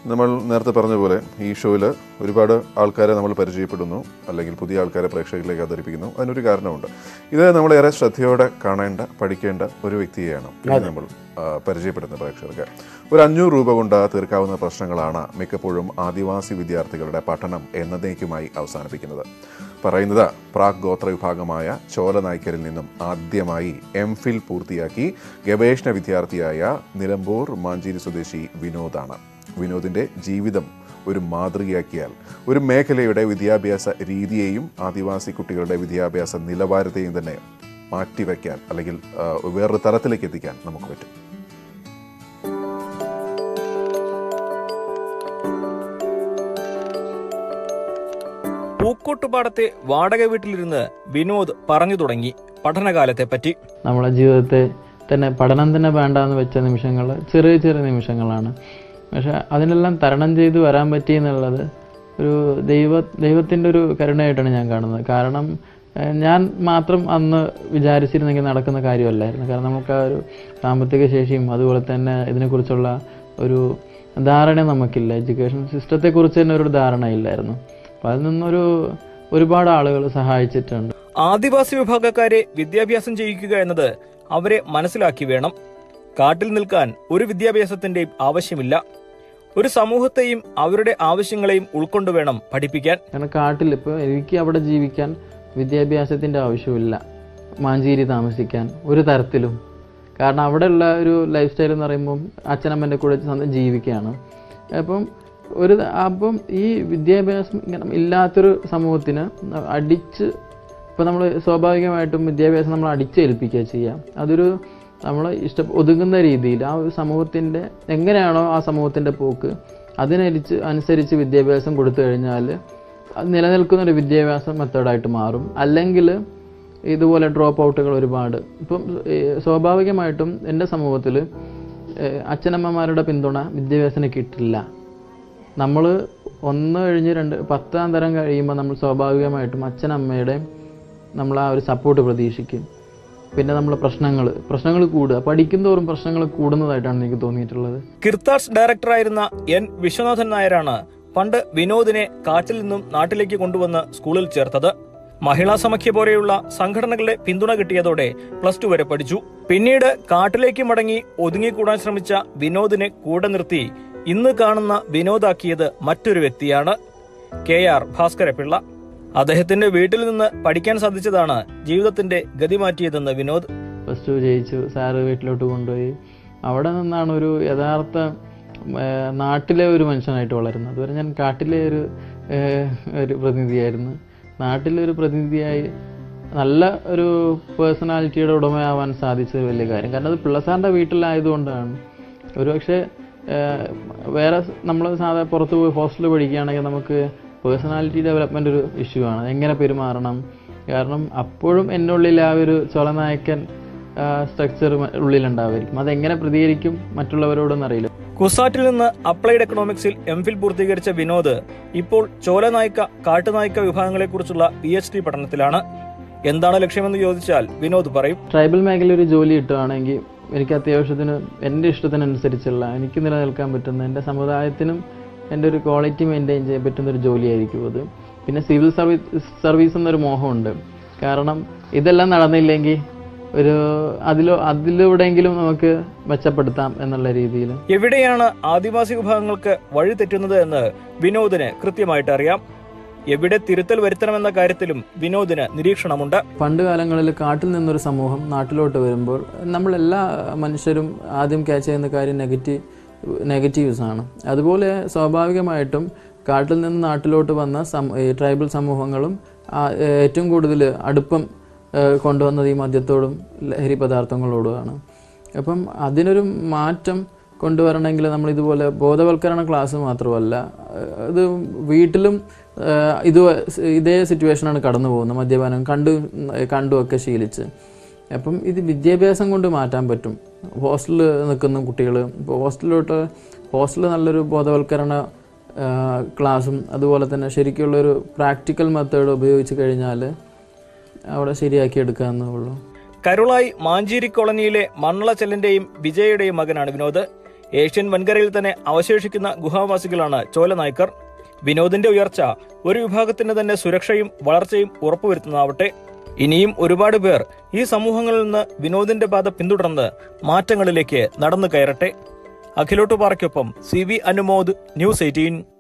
നമ്മൾ നേരത്തെ പറഞ്ഞ പോലെ ഈ ഷോയിൽ ഒരുപാട് ആൾക്കാരെ നമ്മൾ പരിചയപ്പെടുന്നു, അല്ലെങ്കിൽ പുതിയ ആൾക്കാരെ പ്രേക്ഷകരിലേക്ക് അവതരിപ്പിക്കുന്നു. അതിനൊരു കാരണമുണ്ട്. ഇത് നമ്മളേറെ ശ്രദ്ധയോടെ കാണേണ്ട, പഠിക്കേണ്ട ഒരു വ്യക്തിയെയാണ് നമ്മൾ പരിചയപ്പെടുന്ന പ്രേക്ഷകർക്ക്. ഒരു 500 രൂപ കൊണ്ട് തീർക്കാവുന്ന പ്രശ്നങ്ങളാണ് മിക്കപ്പോഴും ആദിവാസി വിദ്യാർത്ഥികളുടെ പഠനം എന്നേക്കുമായി അവസാനിപ്പിക്കുന്നത്. പറയുന്നത് പ്രാക് ഗോത്ര വിഭാഗമായ ചോലനായ്ക്കരിൽ നിന്നും ആദ്യമായി MPhil പൂർത്തിയാക്കി ഗവേഷണ വിദ്യാർത്ഥിയായ നിലമ്പൂർ മാഞ്ചേരി സ്വദേശി വിനോദാണ്. വിനോദിൻ്റെ ജീവിതം ഒരു മാതൃകയാക്കിയാൽ ഒരു മേഖലയുടെ വിദ്യാഭ്യാസ രീതിയെയും ആദിവാസി കുട്ടികളുടെ വിദ്യാഭ്യാസ നിലവാരത്തെയും തന്നെ മാറ്റിവെക്കാൻ, അല്ലെങ്കിൽ വേറൊരു തലത്തിലേക്ക് എത്തിക്കാൻ നമുക്ക് പറ്റും. പൂക്കോട്ടുപാടത്തെ വാടക വീട്ടിലിരുന്ന് വിനോദ് പറഞ്ഞു തുടങ്ങി പഠനകാലത്തെ പറ്റി. നമ്മളെ ജീവിതത്തെ തന്നെ പഠനം തന്നെ വേണ്ടാന്ന് വെച്ച നിമിഷങ്ങൾ ചെറിയ ചെറിയ നിമിഷങ്ങളാണ്. പക്ഷെ അതിനെല്ലാം തരണം ചെയ്ത് വരാൻ പറ്റി എന്നുള്ളത് ഒരു ദൈവത്തിൻ്റെ ഒരു കരുണയായിട്ടാണ് ഞാൻ കാണുന്നത്. കാരണം ഞാൻ മാത്രം അന്ന് വിചാരിച്ചിരുന്നെങ്കിൽ നടക്കുന്ന കാര്യമല്ലായിരുന്നു. കാരണം നമുക്ക് ആ ഒരു സാമ്പത്തിക ശേഷിയും അതുപോലെ തന്നെ ഇതിനെക്കുറിച്ചുള്ള ഒരു ധാരണ നമുക്കില്ല. എഡ്യൂക്കേഷൻ സിസ്റ്റത്തെക്കുറിച്ച് തന്നെ ഒരു ധാരണ ഇല്ലായിരുന്നു. അപ്പം അതിൽ നിന്നൊരു ഒരുപാട് ആളുകൾ സഹായിച്ചിട്ടുണ്ട്. ആദിവാസി വിഭാഗക്കാരെ വിദ്യാഭ്യാസം ചെയ്യിക്കുക എന്നത് അവരെ മനസ്സിലാക്കി വേണം. കാട്ടിൽ നിൽക്കാൻ ഒരു വിദ്യാഭ്യാസത്തിന്റെയും ആവശ്യമില്ല. ഒരു സമൂഹത്തെയും അവരുടെ ആവശ്യങ്ങളെയും ഉൾക്കൊണ്ടുവേണം പഠിപ്പിക്കാൻ. കാരണം കാട്ടിൽ ഇപ്പോൾ എനിക്ക് അവിടെ ജീവിക്കാൻ വിദ്യാഭ്യാസത്തിൻ്റെ ആവശ്യമില്ല, മാഞ്ചേരി താമസിക്കാൻ ഒരു തരത്തിലും. കാരണം അവിടെയുള്ള ഒരു ലൈഫ് സ്റ്റൈൽ എന്ന് പറയുമ്പം അച്ഛനമ്മൻ്റെ കൂടെ ജീവിക്കുകയാണ്. അപ്പം ഈ വിദ്യാഭ്യാസം ഇങ്ങനെ ഇല്ലാത്തൊരു സമൂഹത്തിന് അടിച്ച്, ഇപ്പോൾ നമ്മൾ സ്വാഭാവികമായിട്ടും വിദ്യാഭ്യാസം നമ്മൾ അടിച്ചേൽപ്പിക്കുക ചെയ്യാം. അതൊരു നമ്മൾ ഒതുങ്ങുന്ന രീതിയിൽ ആ ഒരു സമൂഹത്തിൻ്റെ എങ്ങനെയാണോ ആ സമൂഹത്തിൻ്റെ പോക്ക് അനുസരിച്ച് വിദ്യാഭ്യാസം കൊടുത്തു കഴിഞ്ഞാൽ നിലനിൽക്കുന്നൊരു വിദ്യാഭ്യാസ മെത്തേഡായിട്ട് മാറും. അല്ലെങ്കിൽ ഇതുപോലെ ഡ്രോപ്പ് ഔട്ടുകൾ ഒരുപാട്. ഇപ്പം സ്വാഭാവികമായിട്ടും എൻ്റെ സമൂഹത്തിൽ അച്ഛനമ്മമാരുടെ പിന്തുണ വിദ്യാഭ്യാസത്തിന് കിട്ടില്ല. നമ്മൾ 1 കഴിഞ്ഞ് 2 10ാം തരം കഴിയുമ്പോൾ നമ്മൾ സ്വാഭാവികമായിട്ടും അച്ഛനമ്മയുടെ നമ്മൾ ആ ഒരു സപ്പോർട്ട് പ്രതീക്ഷിക്കും. പിന്നെ നമ്മളെ പ്രശ്നങ്ങൾ കൂടുക, പഠിക്കുന്തോറും പ്രശ്നങ്ങൾ കൂടുന്നതായിട്ടാണ് എനിക്ക് തോന്നിയിട്ടുള്ളത്. കിർത്താർസ് ഡയറക്ടറായിരുന്ന N. വിശ്വനാഥൻ നായരാണ് പണ്ട് വിനോദിനെ കാട്ടിൽ നിന്നും നാട്ടിലേക്ക് കൊണ്ടുവന്ന് സ്കൂളിൽ ചേർത്തത്. മഹിളാ സമാഖ്യ പോലെയുള്ള സംഘടനകളുടെ പിന്തുണ കിട്ടിയതോടെ +2 വരെ പഠിച്ചു. പിന്നീട് കാട്ടിലേക്ക് മടങ്ങി ഒതുങ്ങിക്കൂടാൻ ശ്രമിച്ച വിനോദിനെ കൂടെ നിർത്തി ഇന്ന് കാണുന്ന വിനോദാക്കിയത് മറ്റൊരു വ്യക്തിയാണ്, KR ഭാസ്കരപിള്ള. അദ്ദേഹത്തിന്റെ വീട്ടിൽ നിന്ന് പഠിക്കാൻ സാധിച്ചതാണ് ജീവിതത്തിന്റെ ഗതി മാറ്റിയതെന്ന് വിനോദ്. +2 ജയിച്ചു, സാറ് വീട്ടിലോട്ട് കൊണ്ടുപോയി. അവിടെ നിന്നാണ് ഒരു യഥാർത്ഥ നാട്ടിലെ ഒരു മനുഷ്യനായിട്ട് വളരുന്നത്. അതുവരെ ഞാൻ കാട്ടിലെ ഒരു പ്രതിനിധിയായിരുന്നു. നാട്ടിലെ ഒരു പ്രതിനിധിയായി നല്ല ഒരു പേഴ്സണാലിറ്റിയുടെ ഉടമയാവാൻ സാധിച്ചത് വലിയ കാര്യം. കാരണം അത് പിള്ളസാറിൻ്റെ വീട്ടിലായതുകൊണ്ടാണ്. ഒരുപക്ഷെ വേറെ നമ്മൾ സാധാരണ പുറത്ത് പോയി ഹോസ്റ്റലിൽ പഠിക്കുകയാണെങ്കിൽ നമുക്ക് പേഴ്സണാലിറ്റി ഡെവലപ്മെൻ്റ് ഒരു ഇഷ്യൂ ആണ്, എങ്ങനെ പെരുമാറണം. കാരണം അപ്പോഴും എൻ്റെ ഉള്ളിൽ ആ ഒരു ചോളനായക്കൻ സ്ട്രക്ചർ ഉള്ളിലുണ്ടാവുമായിരിക്കും. അതെങ്ങനെ പ്രതികരിക്കും മറ്റുള്ളവരോടൊന്നറിയില്ല. കുസാറ്റിൽ നിന്ന് അപ്ലൈഡ് എക്കണോമിക്സിൽ MPhil പൂർത്തീകരിച്ച വിനോദ് ഇപ്പോൾ ചോലനായ്ക്ക, കാട്ടുനായ്ക്ക വിഭാഗങ്ങളെക്കുറിച്ചുള്ള PhD പഠനത്തിലാണ്. എന്താണ് ലക്ഷ്യമെന്ന് ചോദിച്ചാൽ വിനോദ് പറയും, ട്രൈബൽ മേഖല ഒരു ജോലി കിട്ടുകയാണെങ്കിൽ എനിക്ക് അത്യാവശ്യത്തിന് എൻ്റെ ഇഷ്ടത്തിനനുസരിച്ചുള്ള എനിക്ക് നിലനിൽക്കാൻ പറ്റുന്ന എൻ്റെ സമുദായത്തിനും എൻ്റെ ഒരു ക്വാളിറ്റി മെയിൻറ്റെയിൻ ചെയ്യാൻ പറ്റുന്നൊരു ജോലിയായിരിക്കും അത്. പിന്നെ സിവിൽ സർവീസ് എന്നൊരു മോഹമുണ്ട്. കാരണം ഇതെല്ലാം നടന്നില്ലെങ്കിൽ ഒരു അതിലൂടെയെങ്കിലും നമുക്ക് മെച്ചപ്പെടുത്താം എന്നുള്ള രീതിയിൽ. എവിടെയാണ് ആദിവാസി വിഭാഗങ്ങൾക്ക് വഴി തെറ്റുന്നത് എന്ന് വിനോദിന് കൃത്യമായിട്ട് അറിയാം. എവിടെ തിരുത്തൽ വരുത്തണമെന്ന കാര്യത്തിലും വിനോദിന് നിരീക്ഷണമുണ്ട്. പണ്ട് കാലങ്ങളിൽ കാട്ടിൽ നിന്നൊരു സമൂഹം നാട്ടിലോട്ട് വരുമ്പോൾ നമ്മളെല്ലാ മനുഷ്യരും ആദ്യം ക്യാച്ച് ചെയ്യുന്ന കാര്യം നെഗറ്റീവ്സ് ആണ്. അതുപോലെ സ്വാഭാവികമായിട്ടും കാട്ടിൽ നിന്ന് നാട്ടിലോട്ട് വന്ന ട്രൈബൽ സമൂഹങ്ങളും ഏറ്റവും കൂടുതൽ അടുപ്പം കൊണ്ടുവന്നത് ഈ മദ്യത്തോടും ലഹരി പദാർത്ഥങ്ങളോടുമാണ്. അപ്പം അതിനൊരു മാറ്റം കൊണ്ടുവരണമെങ്കിൽ നമ്മളിതുപോലെ ബോധവൽക്കരണ ക്ലാസ് മാത്രമല്ല, ഇത് വീട്ടിലും ഇതേ സിറ്റുവേഷനാണ് കടന്നു പോകുന്നത്. മദ്യപാനം കണ്ടുമൊക്കെ ശീലിച്ച്. അപ്പം ഇത് വിദ്യാഭ്യാസം കൊണ്ട് മാറ്റാൻ പറ്റും. ഹോസ്റ്റലിൽ നിൽക്കുന്ന കുട്ടികൾ ഇപ്പോൾ ഹോസ്റ്റലിൽ നല്ലൊരു ബോധവൽക്കരണ ക്ലാസ്സും അതുപോലെ തന്നെ ശരിക്കുള്ളൊരു പ്രാക്ടിക്കൽ മെത്തേഡ് ഉപയോഗിച്ച് കഴിഞ്ഞാൽ അവിടെ ശരിയാക്കി എടുക്കാവുന്നേ ഉള്ളൂ. കരുളായി മാഞ്ചേരി കോളനിയിലെ മണ്ണളച്ചെല്ലിന്റെയും വിജയയുടെയും മകനാണ് വിനോദ്. ഏഷ്യൻ വൻകരയിൽ തന്നെ അവശേഷിക്കുന്ന ഗുഹാവാസികളാണ് ചോലനായ്ക്കർ. വിനോദിന്റെ ഉയർച്ച ഒരു വിഭാഗത്തിന് തന്നെ സുരക്ഷയും വളർച്ചയും ഉറപ്പുവരുത്തുന്നതാവട്ടെ. ഇനിയും ഒരുപാട് പേർ ഈ സമൂഹങ്ങളിൽ നിന്ന് വിനോദിന്റെ പാത പിന്തുടർന്ന് മാറ്റങ്ങളിലേക്ക് നടന്നു കയറട്ടെ. അഖിലോട്ടുപാറയ്ക്കൊപ്പം CV അനുമോദ്, News 18.